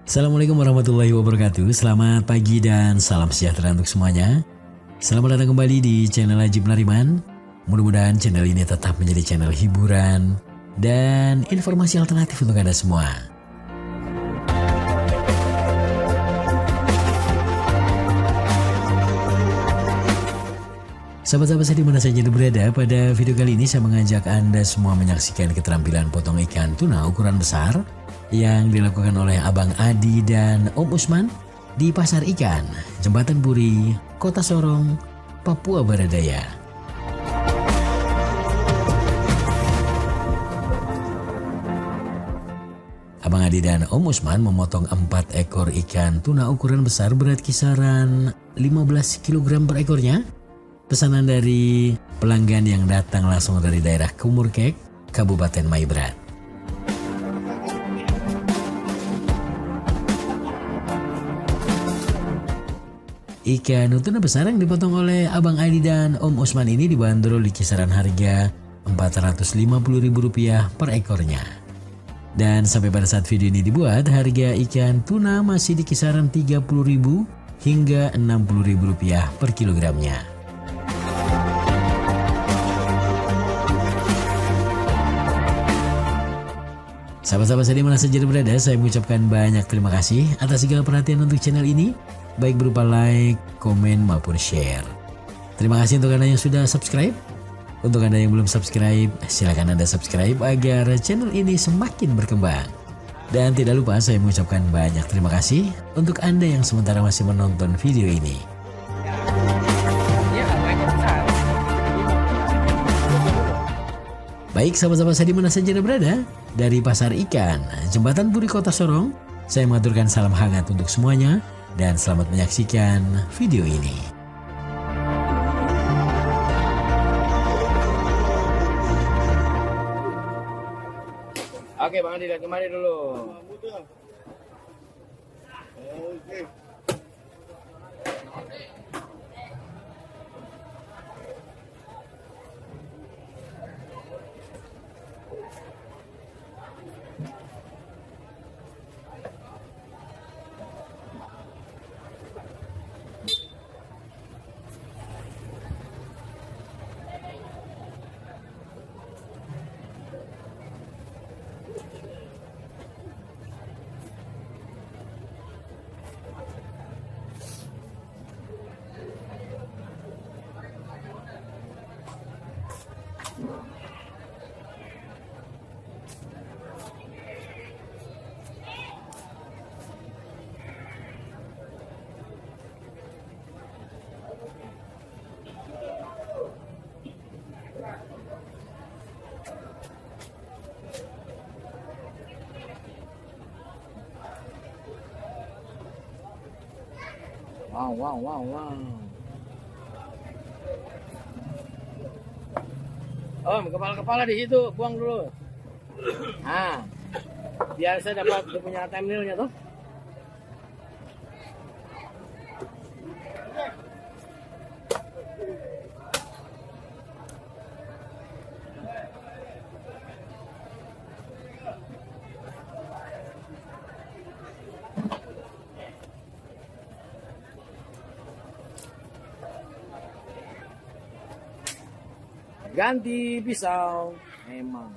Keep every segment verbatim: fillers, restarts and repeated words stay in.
Assalamualaikum warahmatullahi wabarakatuh. Selamat pagi dan salam sejahtera untuk semuanya. Selamat datang kembali di channel Ajib Nariman. Mudah-mudahan channel ini tetap menjadi channel hiburan dan informasi alternatif untuk Anda semua. Sahabat-sahabat saya dimana saja Anda berada, pada video kali ini saya mengajak Anda semua menyaksikan keterampilan potong ikan tuna ukuran besar yang dilakukan oleh Abang Adi dan Om Usman di Pasar Ikan, Jembatan Puri, Kota Sorong, Papua Barat Daya. Abang Adi dan Om Usman memotong empat ekor ikan tuna ukuran besar berat kisaran lima belas kilogram per ekornya. Pesanan dari pelanggan yang datang langsung dari daerah Kumurkek, Kabupaten Maibrat. Ikan tuna besar yang dipotong oleh Abang Adi dan Om Usman ini dibanderol di kisaran harga empat ratus lima puluh ribu rupiah per ekornya. Dan sampai pada saat video ini dibuat, harga ikan tuna masih di kisaran tiga puluh ribu hingga enam puluh ribu rupiah per kilogramnya. Sahabat-sahabat saya di mana saja berada, saya mengucapkan banyak terima kasih atas segala perhatian untuk channel ini, baik berupa like, komen, maupun share. Terima kasih untuk Anda yang sudah subscribe. Untuk Anda yang belum subscribe, silakan Anda subscribe agar channel ini semakin berkembang. Dan tidak lupa saya mengucapkan banyak terima kasih untuk Anda yang sementara masih menonton video ini. Baik sahabat-sahabat saya di mana saja Anda berada, dari Pasar Ikan, Jembatan Puri, Kota Sorong, saya mengaturkan salam hangat untuk semuanya dan selamat menyaksikan video ini. Oke Bang Adi, lihat kemari dulu. Oke. Wow, wow, wow, wow. Om, kepala-kepala di situ, buang dulu. Nah, biar saya dapat dia punya thumbnailnya tuh. Ganti pisau, memang.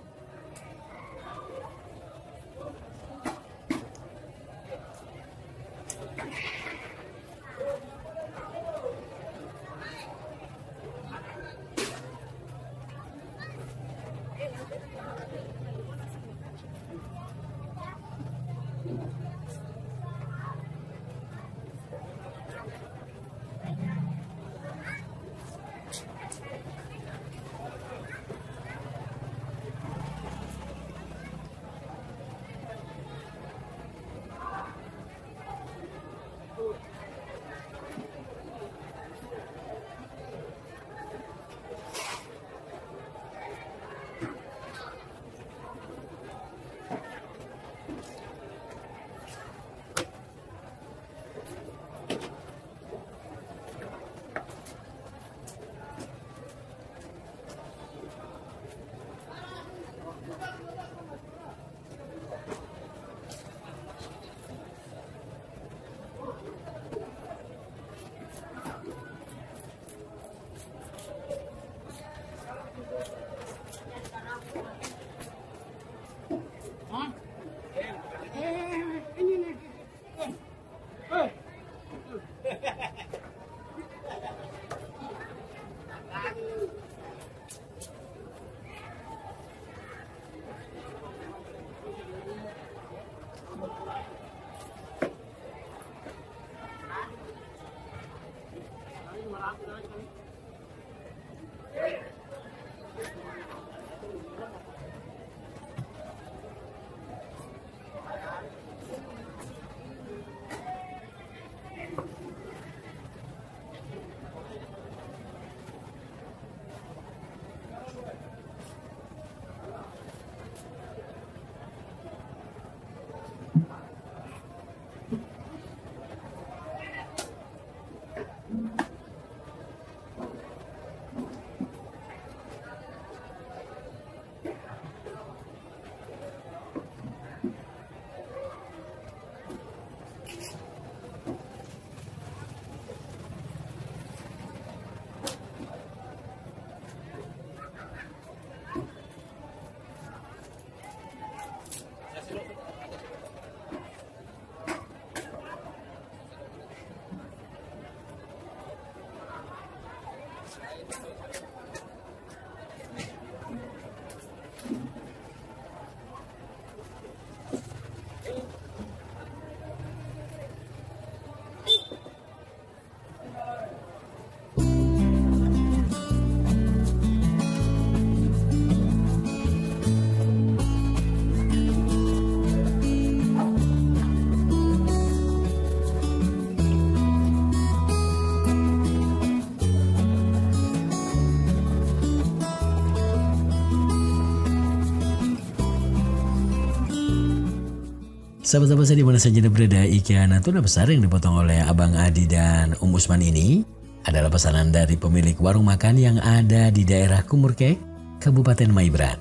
Sahabat-sahabat saya di mana saja berada, ikan tuna besar yang dipotong oleh Abang Adi dan Om Usman ini adalah pesanan dari pemilik warung makan yang ada di daerah Kumurkek, Kabupaten Maibrat.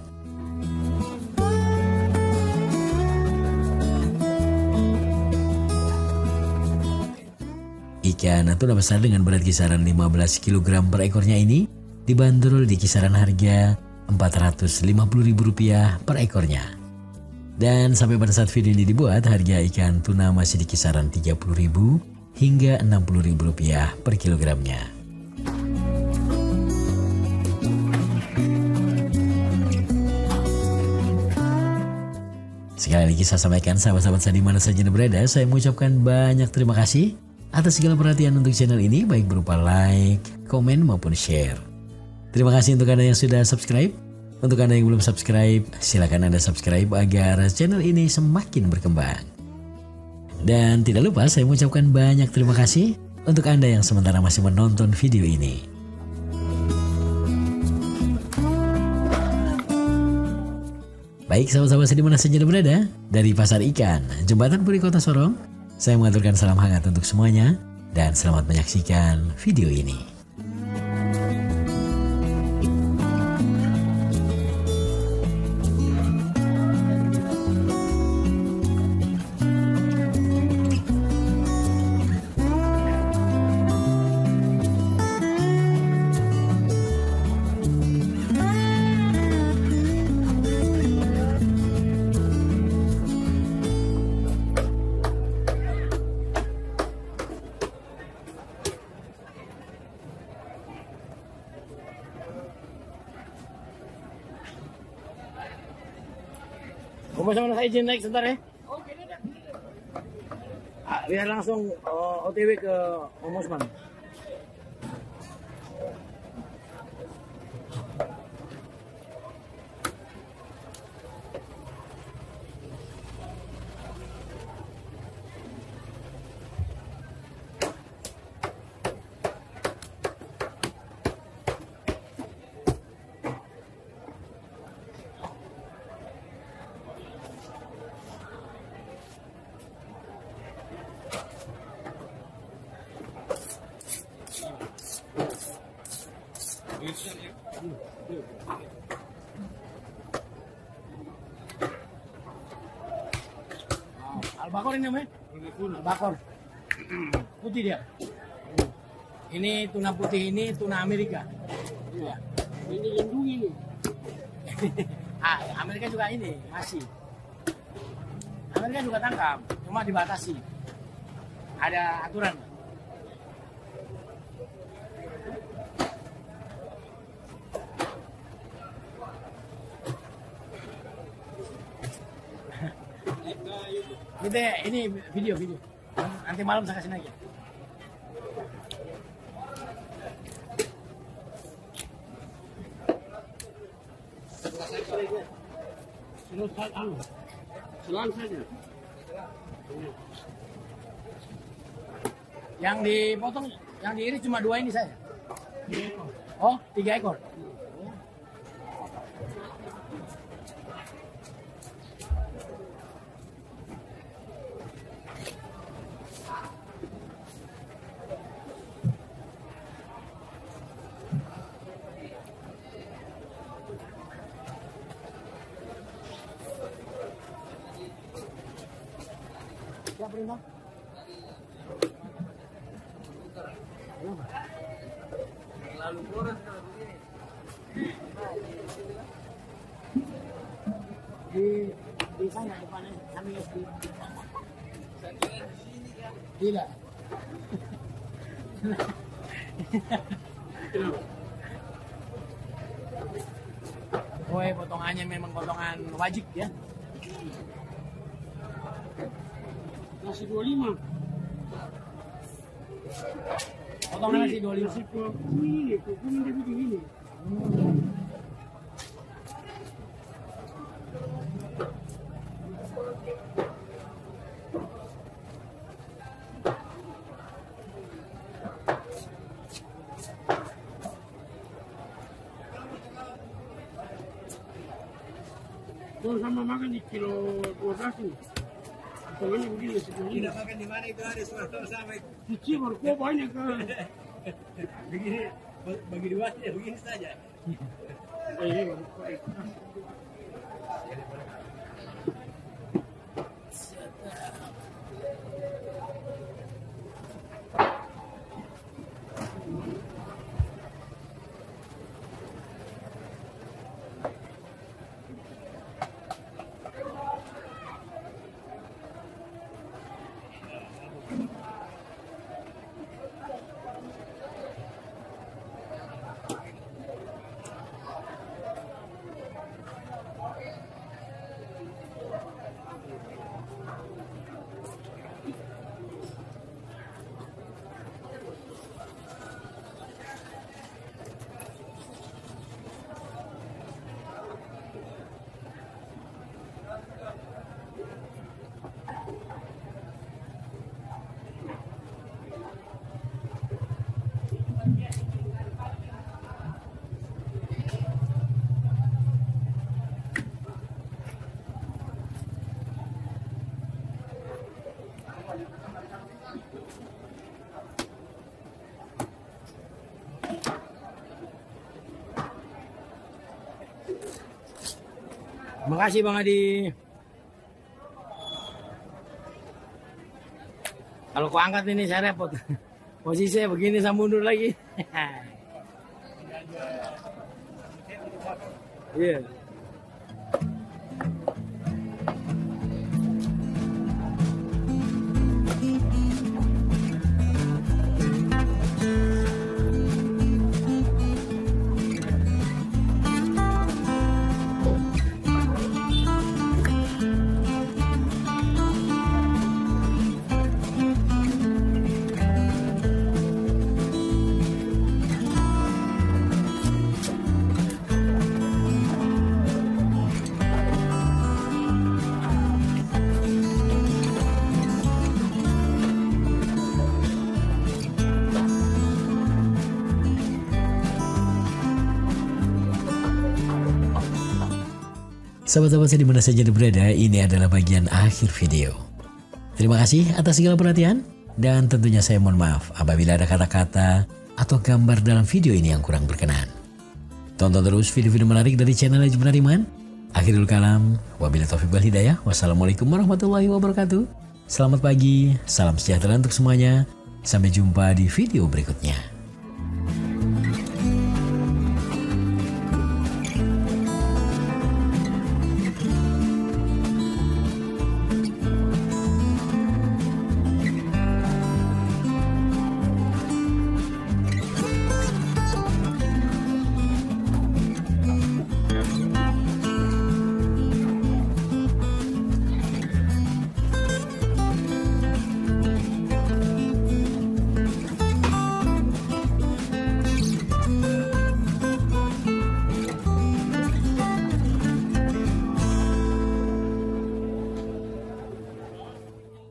Ikan tuna besar dengan berat kisaran lima belas kilogram per ekornya ini dibanderol di kisaran harga empat ratus lima puluh ribu rupiah per ekornya. Dan sampai pada saat video ini dibuat, harga ikan tuna masih di kisaran tiga puluh ribu hingga enam puluh ribu rupiah per kilogramnya. Sekali lagi saya sampaikan, sahabat-sahabat saya di mana saja berada, saya mengucapkan banyak terima kasih atas segala perhatian untuk channel ini, baik berupa like, komen maupun share. Terima kasih untuk Anda yang sudah subscribe. Untuk Anda yang belum subscribe, silakan Anda subscribe agar channel ini semakin berkembang. Dan tidak lupa saya mengucapkan banyak terima kasih untuk Anda yang sementara masih menonton video ini. Baik sahabat-sahabat saya di mana saja berada, dari Pasar Ikan, Jembatan Puri Kota Sorong, saya mengaturkan salam hangat untuk semuanya dan selamat menyaksikan video ini. Kumpul sama saya izin naik sebentar ya. Ah, biar langsung uh, O T W ke Om Usman. Albakor ini namanya? Albakor. Putih dia. Ini tuna putih, ini tuna Amerika. Ya. Ini lindungi nih. Ah, Amerika juga ini masih. Amerika juga tangkap, cuma dibatasi. Ada aturan. Gitu ya, ini video video. Nanti malam saya kasih lagi. Selang saja. Yang dipotong, yang diiris cuma dua ini saja. Oh, tiga ekor. Siapa ini? Lalu boros kalau begini. Di di sana depannya kami S D. Tidak. Woi, potongannya memang potongan wajib ya. Nasi dua puluh lima. Potongan nasi dua puluh lima. Nasi kuning ini, kuning dia begini. Kalau sama makan di kilo dua belas ini. Potongannya begini nasi dua puluh lima. Tidak makan di mana itu ada suara sama itu. Cuci baru kok banyak kan. Begini, bagi dua ya begini saja. Eh, ini baru kok. Makasih Bang Adi. Kalau ku angkat ini saya repot. Posisi saya begini saya mundur lagi. Iya. Yeah. Sahabat-sahabat saya di mana saja berada, ini adalah bagian akhir video. Terima kasih atas segala perhatian, dan tentunya saya mohon maaf apabila ada kata-kata atau gambar dalam video ini yang kurang berkenan. Tonton terus video-video menarik dari channel Haji Munariman. Akhirul kalam, wabillahi taufiq wal hidayah. Wassalamualaikum warahmatullahi wabarakatuh. Selamat pagi, salam sejahtera untuk semuanya. Sampai jumpa di video berikutnya.